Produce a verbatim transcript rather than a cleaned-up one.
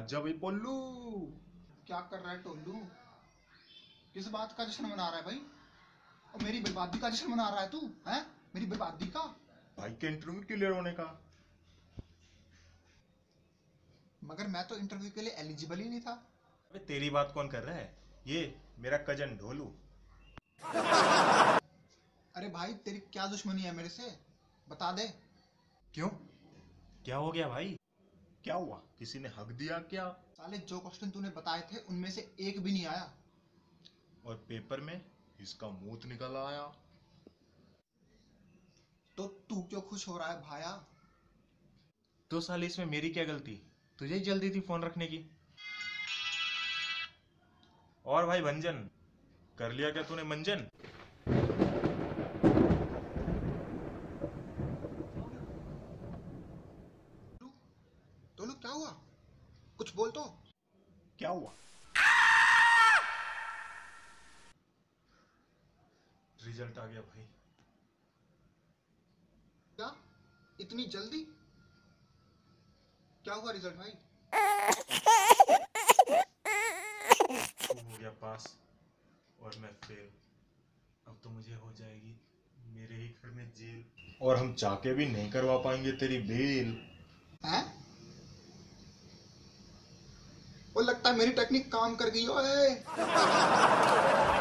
आजा भाई पोल्लू। क्या कर रहा है टोल्लू? किस बात का जश्न मना रहा है भाई? और मेरी बर्बादी का जश्न मना रहा है तू? हैं? मेरी बर्बादी का? भाई के इंटरव्यू क्लियर होने का। मगर मैं तो इंटरव्यू के लिए एलिजिबल ही नहीं था। अबे तेरी बात कौन कर रहा है? ये मेरा कजन ढोलू। अरे भाई तेरी क्या दुश्मनी है मेरे से? बता दे। क्यों? क्या हो गया भाई? क्या हुआ? किसी ने हक दिया क्या? साले जो क्वेश्चन तूने बताए थे उनमें से एक भी नहीं आया। और पेपर में इसका मूत निकल आया। तो तू क्यों खुश हो रहा है भाया? तो साले इसमें मेरी क्या गलती? तुझे ही जल्दी थी फोन रखने की। और भाई भंजन, कर लिया क्या तूने मंजन? टोल्लू क्या हुआ? कुछ बोल तो। क्या हुआ? रिजल्ट आ गया भाई। क्या? इतनी जल्दी? क्या हुआ रिजल्ट भाई? तू हो गया पास और मैं फेल। अब तो मुझे हो जाएगी मेरे ही घर में जेल, और हम चाके भी नहीं करवा पाएंगे तेरी बेल। हैं? वो लगता है मेरी टेक्निक काम कर गई। ओए